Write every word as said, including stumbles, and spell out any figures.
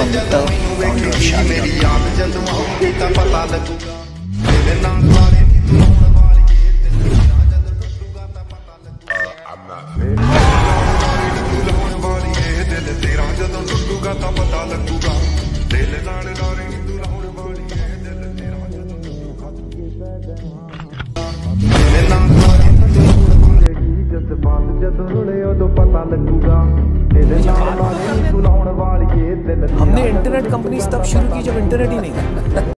I'm the founder of Shadi. हमने internet companies तब शुरू की जब इंटरनेट ही नहीं था।